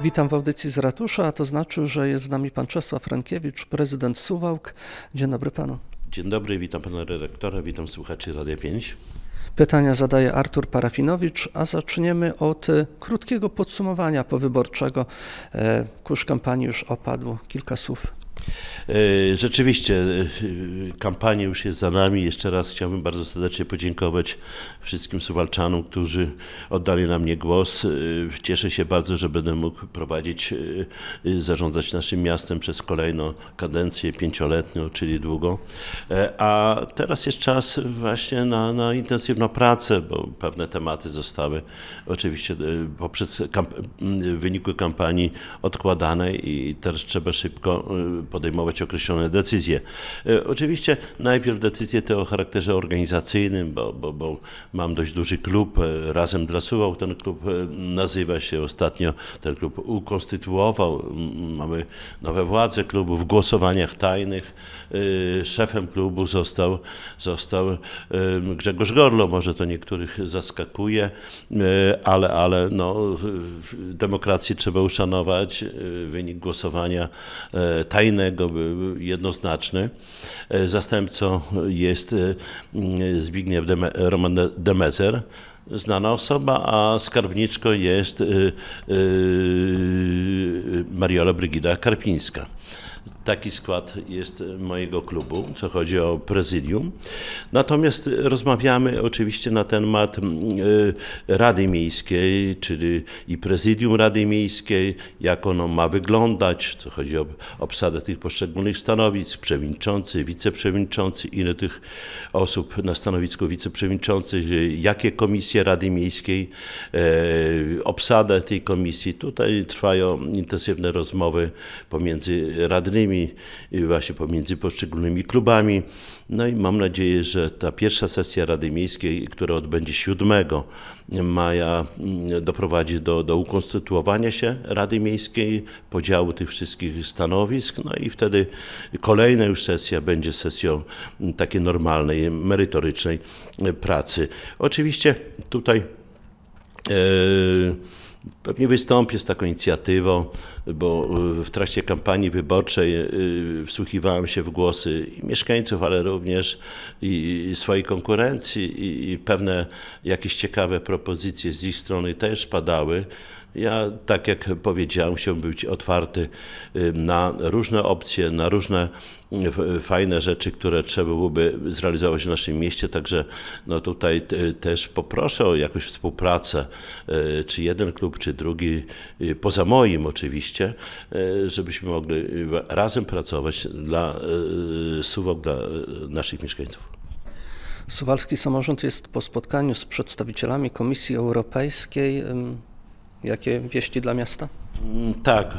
Witam w audycji z ratusza, a to znaczy, że jest z nami pan Czesław Rękiewicz, prezydent Suwałk. Dzień dobry panu. Dzień dobry, witam pana redaktora, witam słuchaczy Radia 5. Pytania zadaje Artur Parafinowicz, a zaczniemy od krótkiego podsumowania powyborczego. Kurz kampanii już opadł. Kilka słów. Rzeczywiście kampania już jest za nami. Jeszcze raz chciałbym bardzo serdecznie podziękować wszystkim Suwalczanom, którzy oddali na mnie głos. Cieszę się bardzo, że będę mógł prowadzić, zarządzać naszym miastem przez kolejną kadencję 5-letnią, czyli długo. A teraz jest czas właśnie na intensywną pracę, bo pewne tematy zostały oczywiście poprzez w wyniku kampanii odkładane i teraz trzeba szybko podejmować określone decyzje. Oczywiście najpierw decyzje te o charakterze organizacyjnym, bo mam dość duży klub, Razem dla Suwałk ten klub nazywa się, ostatnio ten klub ukonstytuował, mamy nowe władze klubu, w głosowaniach tajnych szefem klubu został Grzegorz Gorlo, może to niektórych zaskakuje, ale no, w demokracji trzeba uszanować, wynik głosowania tajnego był jednoznaczny. Zastępcą jest Zbigniew Roman Demezer, znana osoba, a skarbniczką jest Mariola Brygida Karpińska. Taki skład jest mojego klubu, co chodzi o prezydium. Natomiast rozmawiamy oczywiście na temat Rady Miejskiej, czyli i prezydium Rady Miejskiej, jak ono ma wyglądać, co chodzi o obsadę tych poszczególnych stanowisk, przewodniczący, wiceprzewodniczący, ile tych osób na stanowisku wiceprzewodniczących, jakie komisje Rady Miejskiej, obsadę tej komisji. Tutaj trwają intensywne rozmowy pomiędzy radnymi, właśnie pomiędzy poszczególnymi klubami. No i mam nadzieję, że ta pierwsza sesja Rady Miejskiej, która odbędzie 7 maja, doprowadzi do ukonstytuowania się Rady Miejskiej, podziału tych wszystkich stanowisk, no i wtedy kolejna już sesja będzie sesją takiej normalnej, merytorycznej pracy. Oczywiście tutaj pewnie wystąpię z taką inicjatywą, bo w trakcie kampanii wyborczej wsłuchiwałem się w głosy i mieszkańców, ale również i swojej konkurencji i pewne jakieś ciekawe propozycje z ich strony też padały. Ja, tak jak powiedziałem, chciałbym być otwarty na różne opcje, na różne fajne rzeczy, które trzeba byłoby zrealizować w naszym mieście, także no tutaj też poproszę o jakąś współpracę, czy jeden klub, czy drugi, poza moim oczywiście, żebyśmy mogli razem pracować dla Suwałk, dla naszych mieszkańców. Suwalski samorząd jest po spotkaniu z przedstawicielami Komisji Europejskiej. Jakie wieści dla miasta? Tak,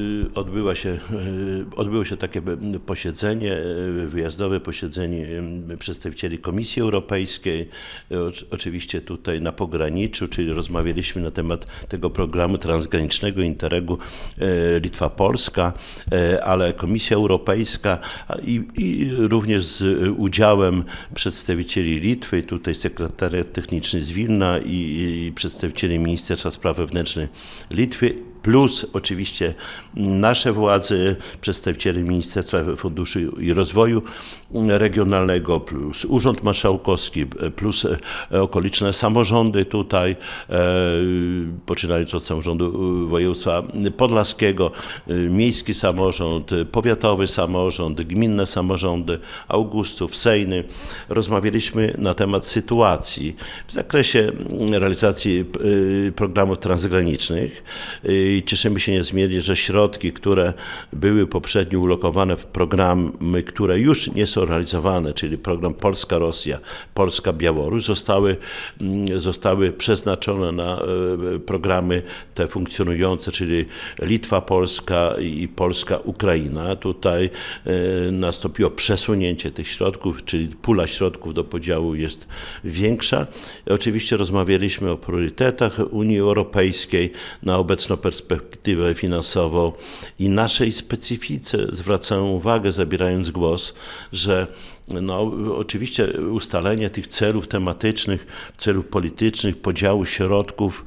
odbyło się takie posiedzenie, wyjazdowe posiedzenie przedstawicieli Komisji Europejskiej, oczywiście tutaj na pograniczu, czyli rozmawialiśmy na temat tego programu transgranicznego Interregu Litwa-Polska, ale Komisja Europejska i również z udziałem przedstawicieli Litwy, tutaj sekretariat techniczny z Wilna i przedstawicieli Ministerstwa Spraw Wewnętrznych Litwy, plus oczywiście nasze władze, przedstawiciele Ministerstwa Funduszy i Rozwoju Regionalnego, plus Urząd Marszałkowski, plus okoliczne samorządy tutaj, poczynając od samorządu województwa podlaskiego, miejski samorząd, powiatowy samorząd, gminne samorządy, Augustów, Sejny. Rozmawialiśmy na temat sytuacji w zakresie realizacji programów transgranicznych. I cieszymy się niezmiernie, że środki, które były poprzednio ulokowane w programy, które już nie są realizowane, czyli program Polska-Rosja, Polska-Białoruś, zostały przeznaczone na programy te funkcjonujące, czyli Litwa-Polska i Polska-Ukraina. Tutaj nastąpiło przesunięcie tych środków, czyli pula środków do podziału jest większa. Oczywiście rozmawialiśmy o priorytetach Unii Europejskiej na obecną perspektywę finansową i naszej specyfice. Zwracam uwagę, zabierając głos, że No, oczywiście ustalenie tych celów tematycznych, celów politycznych, podziału środków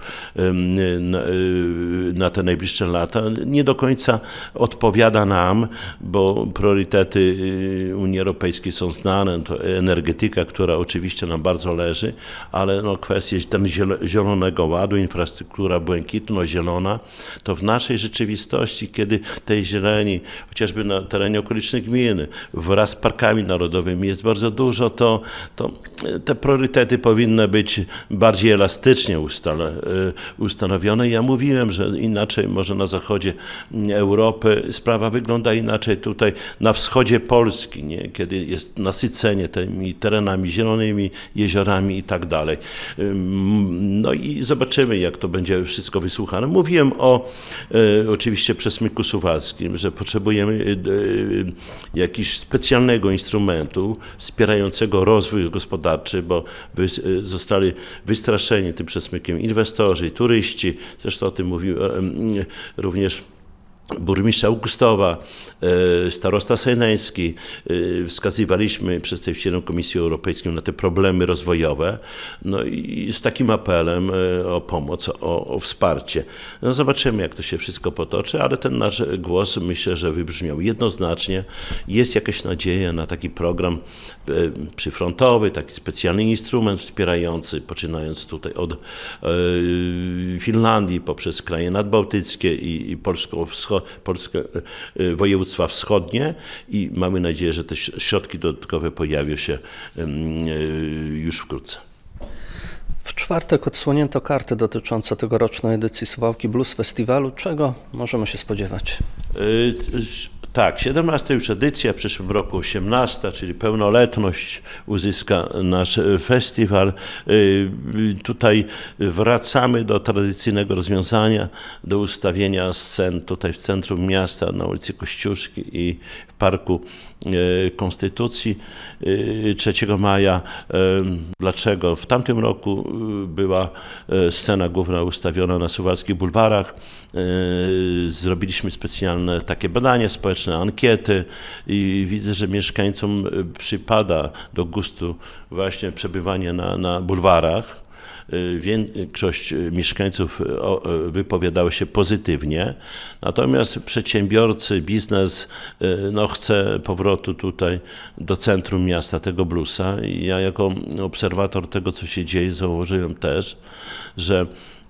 na te najbliższe lata nie do końca odpowiada nam, bo priorytety Unii Europejskiej są znane, to energetyka, która oczywiście nam bardzo leży, ale no, kwestie zielonego ładu, infrastruktura błękitno-zielona, to w naszej rzeczywistości, kiedy tej zieleni, chociażby na terenie okolicznych gmin, wraz z parkami narodowymi jest bardzo dużo, to te priorytety powinny być bardziej elastycznie ustanowione. Ja mówiłem, że inaczej może na zachodzie Europy sprawa wygląda inaczej tutaj na wschodzie Polski, nie? Kiedy jest nasycenie tymi terenami zielonymi, jeziorami i tak dalej. No i zobaczymy, jak to będzie wszystko wysłuchane. Mówiłem o oczywiście przesmyku suwalskim, że potrzebujemy jakiegoś specjalnego instrumentu wspierającego rozwój gospodarczy, bo zostali wystraszeni tym przesmykiem inwestorzy i turyści. Zresztą o tym mówił również burmistrz Augustowa, starosta sejneński. Wskazywaliśmy przedstawicielom Komisji Europejskiej na te problemy rozwojowe, no i z takim apelem o pomoc, o wsparcie. No zobaczymy, jak to się wszystko potoczy, ale ten nasz głos, myślę, że wybrzmiał jednoznacznie. Jest jakaś nadzieja na taki program przyfrontowy, taki specjalny instrument wspierający, poczynając tutaj od Finlandii poprzez kraje nadbałtyckie i polskie województwa wschodnie i mamy nadzieję, że te środki dodatkowe pojawią się już wkrótce. W czwartek odsłonięto karty dotyczące tegorocznej edycji Suwałki Blues Festiwalu. Czego możemy się spodziewać? Tak, 17 już edycja, w przyszłym roku 18, czyli pełnoletność uzyska nasz festiwal. Tutaj wracamy do tradycyjnego rozwiązania, do ustawienia scen tutaj w centrum miasta, na ulicy Kościuszki i w Parku Konstytucji 3 maja. Dlaczego? W tamtym roku była scena główna ustawiona na suwalskich bulwarach. Zrobiliśmy specjalne takie badanie społeczne, ankiety i widzę, że mieszkańcom przypada do gustu właśnie przebywanie na bulwarach. Większość mieszkańców wypowiadało się pozytywnie, natomiast przedsiębiorcy, biznes chce powrotu tutaj do centrum miasta, tego bluesa. I ja jako obserwator tego, co się dzieje, zauważyłem też, że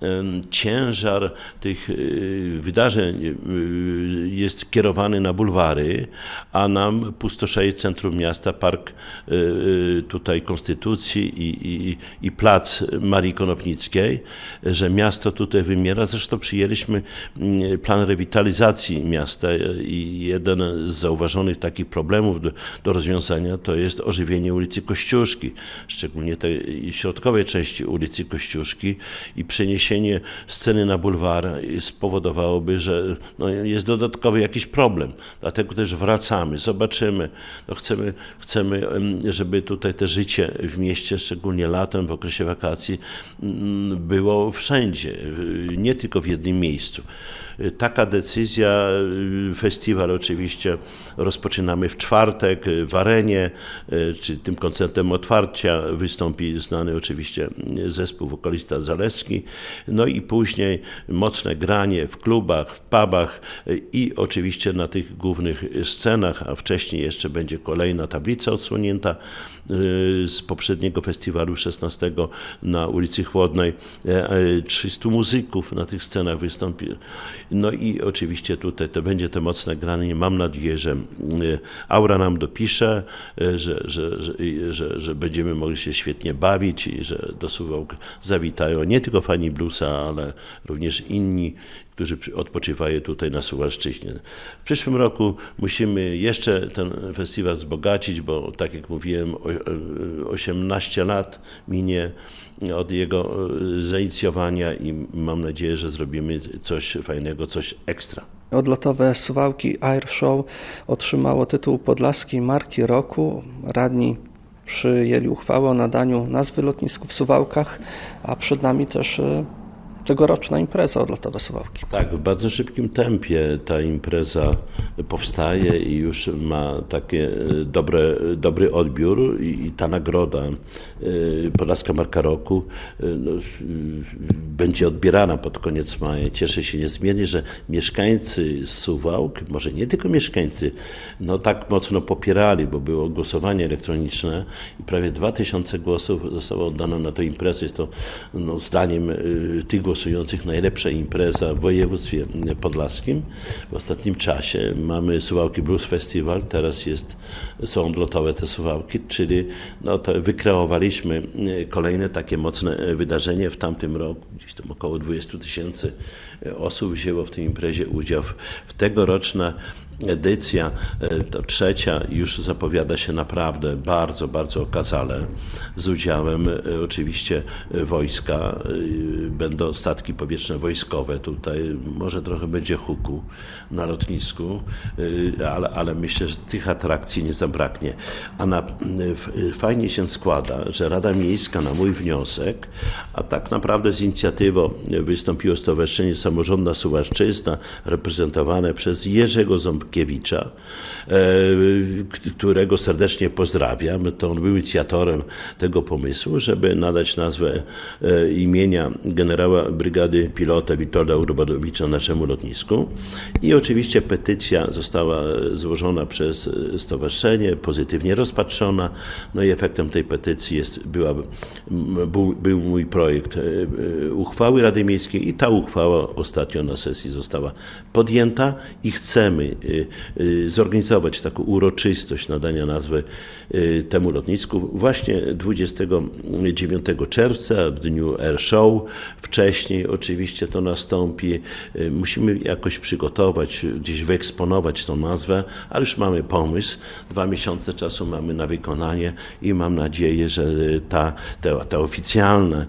ciężar tych wydarzeń jest kierowany na bulwary, a nam pustoszeje centrum miasta, park tutaj Konstytucji i plac Marii Konopnickiej, że miasto tutaj wymiera. Zresztą przyjęliśmy plan rewitalizacji miasta i jeden z zauważonych takich problemów do rozwiązania to jest ożywienie ulicy Kościuszki, szczególnie tej środkowej części ulicy Kościuszki i przeniesienie sceny na bulwar spowodowałoby, że jest dodatkowy jakiś problem. Dlatego też wracamy, zobaczymy. Chcemy, żeby tutaj te życie w mieście, szczególnie latem, w okresie wakacji, było wszędzie, nie tylko w jednym miejscu. Taka decyzja, festiwal oczywiście rozpoczynamy w czwartek w Arenie, czy tym koncertem otwarcia wystąpi znany oczywiście zespół wokalista Zalewski, no i później mocne granie w klubach, w pubach i oczywiście na tych głównych scenach, a wcześniej jeszcze będzie kolejna tablica odsłonięta z poprzedniego festiwalu 16 na ulicy Chłodnej. 300 muzyków na tych scenach wystąpi. No i oczywiście tutaj to będzie to mocne granie. Mam nadzieję, że aura nam dopisze, że będziemy mogli się świetnie bawić i że do Suwałk zawitają nie tylko fani bluesa, ale również inni, którzy odpoczywają tutaj na Suwalszczyźnie. W przyszłym roku musimy jeszcze ten festiwal wzbogacić, bo tak jak mówiłem, 18 lat minie od jego zainicjowania i mam nadzieję, że zrobimy coś fajnego, coś ekstra. Odlotowe Suwałki Air Show otrzymało tytuł Podlaskiej Marki Roku. Radni przyjęli uchwałę o nadaniu nazwy lotnisku w Suwałkach, a przed nami też tegoroczna impreza Odlotowe Suwałki. Tak, w bardzo szybkim tempie ta impreza powstaje i już ma taki dobry odbiór i ta nagroda Podlaska Marka Roku będzie odbierana pod koniec maja. Cieszę się niezmiernie, że mieszkańcy Suwałk, może nie tylko mieszkańcy, tak mocno popierali, bo było głosowanie elektroniczne i prawie 2000 głosów zostało oddano na tę imprezę. Jest to zdaniem tych głosujących najlepsza impreza w województwie podlaskim. W ostatnim czasie mamy Suwałki Blues Festival, teraz są odlotowe te Suwałki, czyli to wykreowaliśmy kolejne takie mocne wydarzenie w tamtym roku. Gdzieś tam około 20 000 osób wzięło w tej imprezie udział. W tegoroczna edycja, to trzecia, już zapowiada się naprawdę bardzo, bardzo okazale, z udziałem oczywiście wojska. Będą statki powietrzne wojskowe tutaj, może trochę będzie huku na lotnisku, ale myślę, że tych atrakcji nie zabraknie. Fajnie się składa, że Rada Miejska na mój wniosek, a tak naprawdę z inicjatywą wystąpiło Stowarzyszenie Samorządna Suwalszczyzna, reprezentowane przez Jerzego Ząbkiewicza, którego serdecznie pozdrawiam. To on był inicjatorem tego pomysłu, żeby nadać nazwę imienia generała brygady pilota Witolda Urbanowicza naszemu lotnisku. I oczywiście petycja została złożona przez stowarzyszenie, pozytywnie rozpatrzona. I efektem tej petycji był mój projekt uchwały Rady Miejskiej i ta uchwała ostatnio na sesji została podjęta i chcemy zorganizować taką uroczystość nadania nazwy temu lotnisku właśnie 29 czerwca w dniu Air Show. Wcześniej oczywiście to nastąpi. Musimy jakoś przygotować, gdzieś wyeksponować tą nazwę, ale już mamy pomysł. 2 miesiące czasu mamy na wykonanie i mam nadzieję, że to oficjalne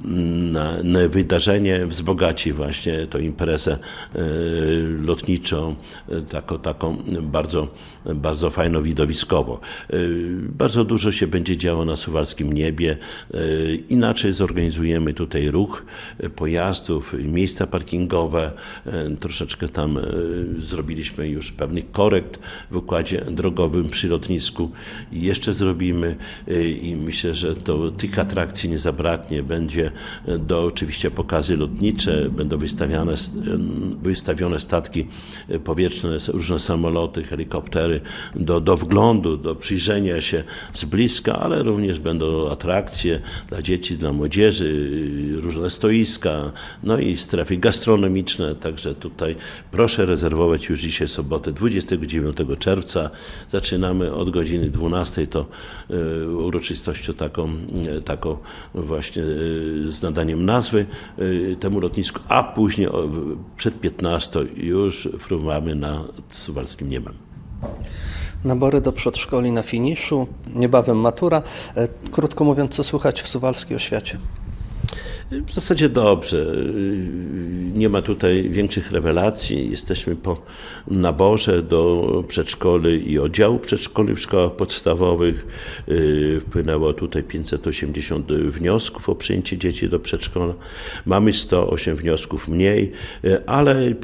wydarzenie wzbogaci właśnie tę imprezę lotniczą, taką bardzo, bardzo fajną widowiskowo. Bardzo dużo się będzie działo na suwalskim niebie. Inaczej zorganizujemy tutaj ruch pojazdów, miejsca parkingowe. Troszeczkę tam zrobiliśmy już pewnych korekt w układzie drogowym przy lotnisku i jeszcze zrobimy i myślę, że tych atrakcji nie zabraknie. Będzie oczywiście pokazy lotnicze, będą wystawione statki powietrzne, różne samoloty, helikoptery do wglądu, do przyjrzenia się z bliska, ale również będą atrakcje dla dzieci, dla młodzieży, różne stoiska, i strefy gastronomiczne, także tutaj proszę rezerwować już dzisiaj sobotę 29 czerwca. Zaczynamy od godziny 12, to uroczystością taką właśnie z nadaniem nazwy temu lotnisku, a później przed 15 już fruwamy nad suwalskim niebem. Nabory do przedszkoli na finiszu, niebawem matura. Krótko mówiąc, co słychać w suwalskiej oświacie? W zasadzie dobrze. Nie ma tutaj większych rewelacji. Jesteśmy po naborze do przedszkoli i oddziału przedszkoli w szkołach podstawowych. Wpłynęło tutaj 580 wniosków o przyjęcie dzieci do przedszkola. Mamy 108 wniosków mniej, ale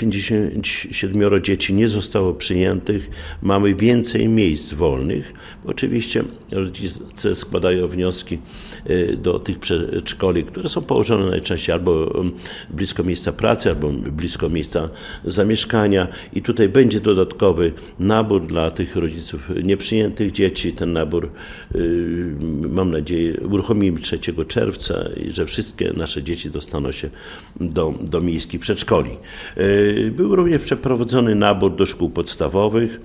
57 dzieci nie zostało przyjętych. Mamy więcej miejsc wolnych. Oczywiście rodzice składają wnioski do tych przedszkoli, które są położone najczęściej albo blisko miejsca pracy, albo blisko miejsca zamieszkania i tutaj będzie dodatkowy nabór dla tych rodziców nieprzyjętych dzieci. Ten nabór, mam nadzieję, uruchomimy 3 czerwca i że wszystkie nasze dzieci dostaną się do miejskich przedszkoli. Był również przeprowadzony nabór do szkół podstawowych.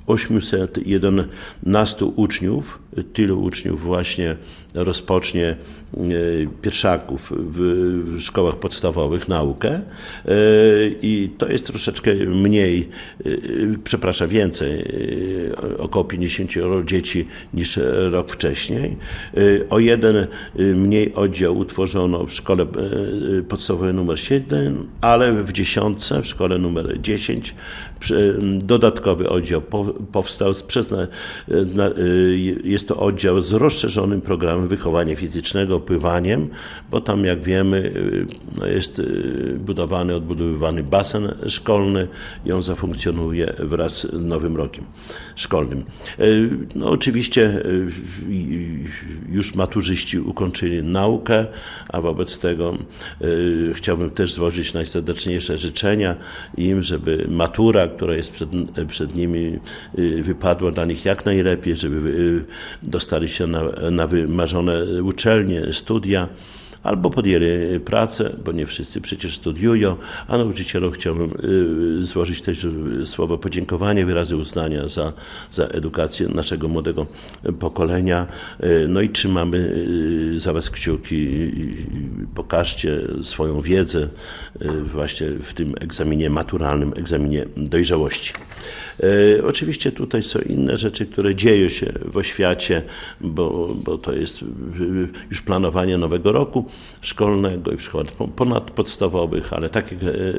811 uczniów, tylu uczniów właśnie rozpocznie pierwszaków w szkołach podstawowych naukę i to jest troszeczkę mniej, więcej, około 50 dzieci niż rok wcześniej. O jeden mniej oddział utworzono w szkole podstawowej numer 7, ale w 10, w szkole numer 10 dodatkowy oddział powstał. Jest jest to oddział z rozszerzonym programem wychowania fizycznego, pływaniem, bo tam, jak wiemy, jest odbudowywany basen szkolny i on zafunkcjonuje wraz z nowym rokiem szkolnym. No, oczywiście już maturzyści ukończyli naukę, a wobec tego chciałbym też złożyć najserdeczniejsze życzenia im, żeby matura, która jest przed nimi, wypadła dla nich jak najlepiej, żeby dostali się na wymarzone uczelnie, studia, albo podjęli pracę, bo nie wszyscy przecież studiują, a nauczycielom chciałbym złożyć też słowo podziękowania, wyrazy uznania za edukację naszego młodego pokolenia. No i trzymamy za Was kciuki, pokażcie swoją wiedzę właśnie w tym egzaminie maturalnym, egzaminie dojrzałości. Oczywiście tutaj są inne rzeczy, które dzieją się w oświacie, bo to jest już planowanie nowego roku szkolnego i w szkołach ponadpodstawowych, ale tak jak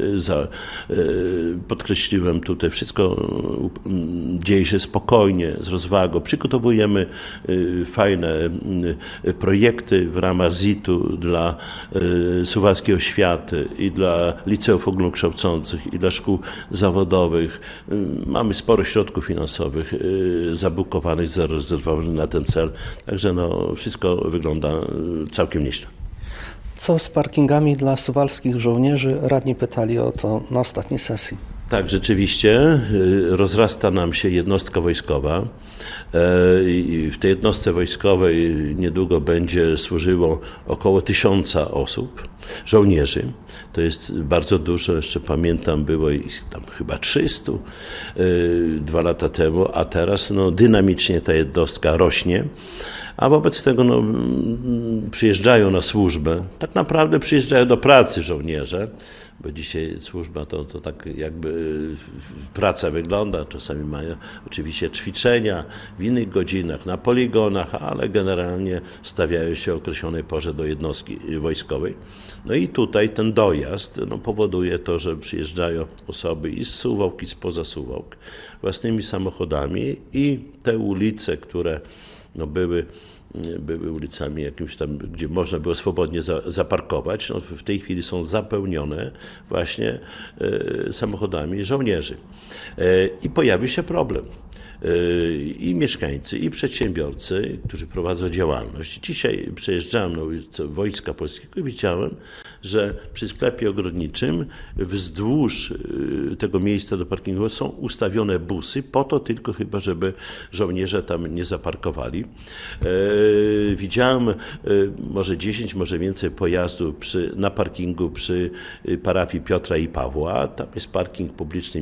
podkreśliłem tutaj, wszystko dzieje się spokojnie, z rozwagą. Przygotowujemy fajne projekty w ramach ZIT-u dla suwalskiej oświaty i dla liceów ogólnokształcących i dla szkół zawodowych. Mamy sporo środków finansowych zabukowanych, zarezerwowanych na ten cel, także wszystko wygląda całkiem nieźle. Co z parkingami dla suwalskich żołnierzy? Radni pytali o to na ostatniej sesji. Tak, rzeczywiście rozrasta nam się jednostka wojskowa. W tej jednostce wojskowej niedługo będzie służyło około 1000 osób, żołnierzy. To jest bardzo dużo, jeszcze pamiętam, było ich tam chyba 300 2 lata temu, a teraz dynamicznie ta jednostka rośnie. A wobec tego przyjeżdżają na służbę, tak naprawdę przyjeżdżają do pracy żołnierze, bo dzisiaj służba to tak jakby praca wygląda, czasami mają oczywiście ćwiczenia w innych godzinach, na poligonach, ale generalnie stawiają się o określonej porze do jednostki wojskowej. No i tutaj ten dojazd powoduje to, że przyjeżdżają osoby i z Suwałk, i spoza Suwałk własnymi samochodami i te ulice, które były ulicami jakimś tam, gdzie można było swobodnie zaparkować, w tej chwili są zapełnione właśnie samochodami żołnierzy. I pojawił się problem. I mieszkańcy, i przedsiębiorcy, którzy prowadzą działalność. Dzisiaj przejeżdżałem na ulicę Wojska Polskiego i widziałem, że przy sklepie ogrodniczym wzdłuż tego miejsca do parkingu są ustawione busy, po to tylko chyba, żeby żołnierze tam nie zaparkowali. Widziałem może 10, może więcej pojazdów na parkingu przy parafii Piotra i Pawła. Tam jest parking publiczny,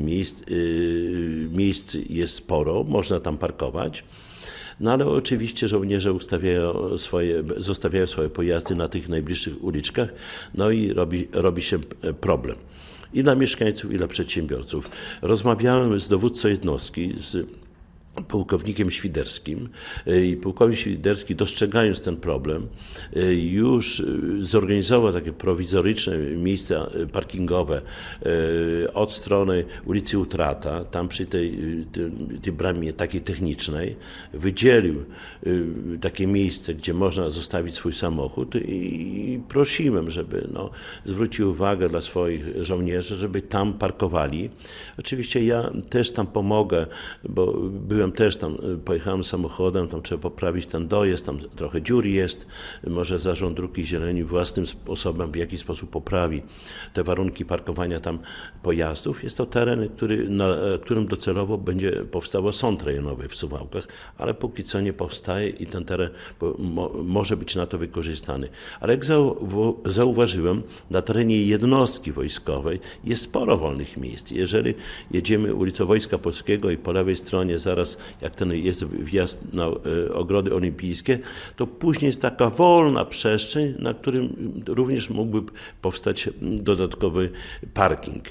miejsc jest sporo, można tam parkować. No ale oczywiście żołnierze zostawiają swoje pojazdy na tych najbliższych uliczkach, no i robi się problem. I dla mieszkańców, i dla przedsiębiorców. Rozmawiałem z dowódcą jednostki, z pułkownikiem Świderskim i pułkownik Świderski, dostrzegając ten problem, już zorganizował takie prowizoryczne miejsca parkingowe od strony ulicy Utrata, tam przy tej bramie takiej technicznej, wydzielił takie miejsce, gdzie można zostawić swój samochód i prosiłem, żeby zwrócił uwagę dla swoich żołnierzy, żeby tam parkowali. Oczywiście ja też tam pomogę, bo też tam, pojechałem samochodem, tam trzeba poprawić ten dojazd, tam trochę dziur jest, może Zarząd Dróg i Zieleni własnym sposobem w jakiś sposób poprawi te warunki parkowania tam pojazdów. Jest to teren, na którym docelowo będzie powstało sąd rejonowy w Suwałkach, ale póki co nie powstaje i ten teren może być na to wykorzystany. Ale jak zauważyłem, na terenie jednostki wojskowej jest sporo wolnych miejsc. Jeżeli jedziemy ulicą Wojska Polskiego i po lewej stronie zaraz jak ten jest wjazd na ogrody olimpijskie, to później jest taka wolna przestrzeń, na którym również mógłby powstać dodatkowy parking.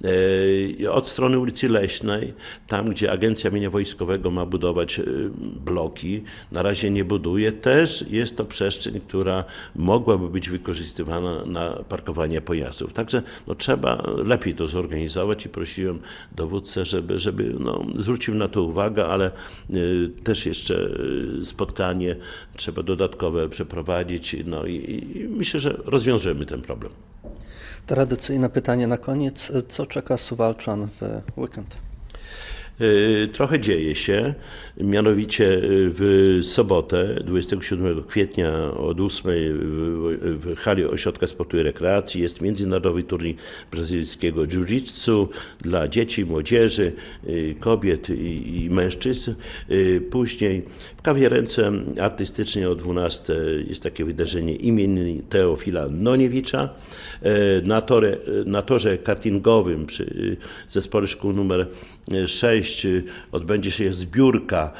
Od strony ulicy Leśnej, tam gdzie Agencja Mienia Wojskowego ma budować bloki, na razie nie buduje, też jest to przestrzeń, która mogłaby być wykorzystywana na parkowanie pojazdów. Także trzeba lepiej to zorganizować i prosiłem dowódcę, żeby zwrócił na to uwagę, ale też jeszcze spotkanie trzeba dodatkowe przeprowadzić, no i myślę, że rozwiążemy ten problem. Tradycyjne pytanie na koniec. Co czeka Suwałczan w weekend? Trochę dzieje się, mianowicie w sobotę 27 kwietnia od 8 w hali Ośrodka Sportu i Rekreacji jest międzynarodowy turniej brazylijskiego jiu-jitsu dla dzieci, młodzieży, kobiet i mężczyzn. Później w kawiarence artystycznie o 12 jest takie wydarzenie imieniny Teofila Noniewicza. Na torze kartingowym przy zespole szkół numer 6 odbędzie się zbiórka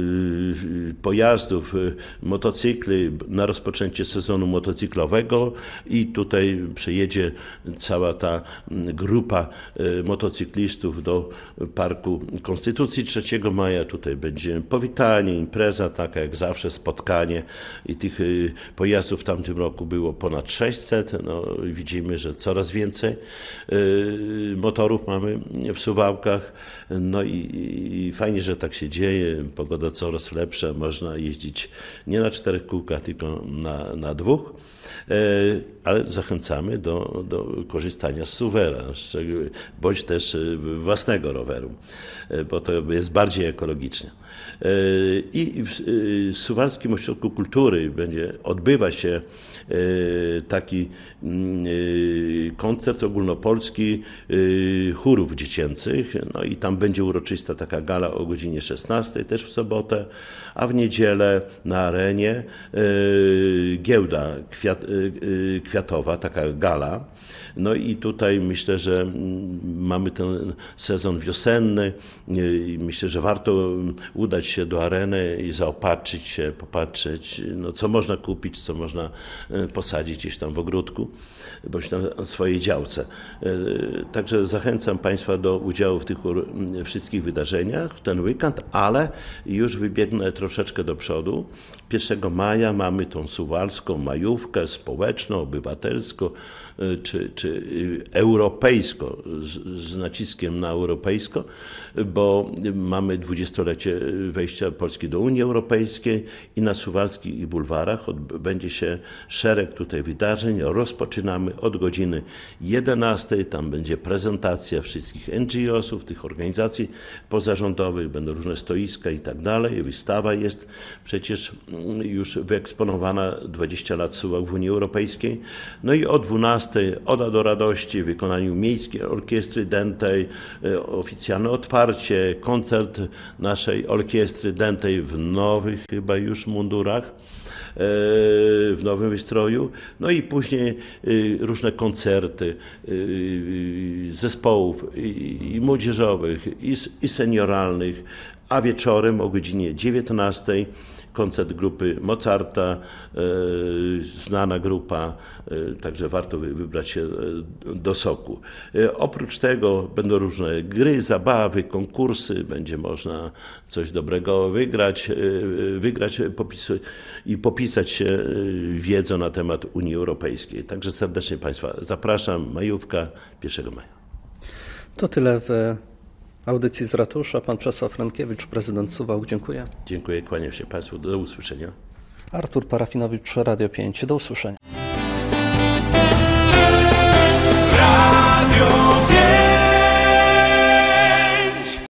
pojazdów, motocykli na rozpoczęcie sezonu motocyklowego i tutaj przyjedzie cała ta grupa motocyklistów do Parku Konstytucji 3 maja. Tutaj będzie powitanie, impreza, taka jak zawsze, spotkanie i tych pojazdów w tamtym roku było ponad 600. No, widzimy, że coraz więcej motorów mamy w Suwałkach. No i fajnie, że tak się dzieje, pogoda coraz lepsza, można jeździć nie na 4 kółkach, tylko na 2, ale zachęcamy do korzystania z suwera, bądź też własnego roweru, bo to jest bardziej ekologiczne. I w Suwalskim Ośrodku Kultury będzie odbywa się taki koncert ogólnopolski chórów dziecięcych, no i tam będzie uroczysta taka gala o godzinie 16, też w sobotę, a w niedzielę na arenie giełda kwiatowa, taka gala. No i tutaj myślę, że mamy ten sezon wiosenny i myślę, że warto udać się do areny i zaopatrzyć się, popatrzeć, no, co można kupić, co można posadzić gdzieś tam w ogródku, bądź na swojej działce. Także zachęcam Państwa do udziału w tych wszystkich wydarzeniach w ten weekend, ale już wybiegnę troszeczkę do przodu. 1 maja mamy tą suwalską majówkę społeczną, obywatelską, czy europejsko, z naciskiem na europejsko, bo mamy 20-lecie wejścia Polski do Unii Europejskiej i na suwalskich bulwarach odbędzie się szereg tutaj wydarzeń. Rozpoczynamy od godziny 11. Tam będzie prezentacja wszystkich NGO-sów, tych organizacji pozarządowych, będą różne stoiska i tak dalej. Wystawa jest przecież już wyeksponowana 20 lat Suwałk w Unii Europejskiej. No i o 12 Oda do radości w wykonaniu Miejskiej Orkiestry Dętej, oficjalne otwarcie, koncert naszej orkiestry Dętej w nowych chyba już mundurach, w nowym wystroju, no i później różne koncerty zespołów i młodzieżowych, i senioralnych, a wieczorem o godzinie 19 koncert grupy Mozarta, znana grupa, także warto wybrać się do Soku. Oprócz tego będą różne gry, zabawy, konkursy, będzie można coś dobrego wygrać popisy i popisać się wiedzą na temat Unii Europejskiej. Także serdecznie Państwa zapraszam, majówka 1 maja. To tyle w audycji z ratusza. Pan Czesław Frankiewicz, prezydent Suwałk. Dziękuję. Dziękuję, kłaniam się Państwu. Do usłyszenia. Artur Parafinowicz, Radio 5. Do usłyszenia. Radio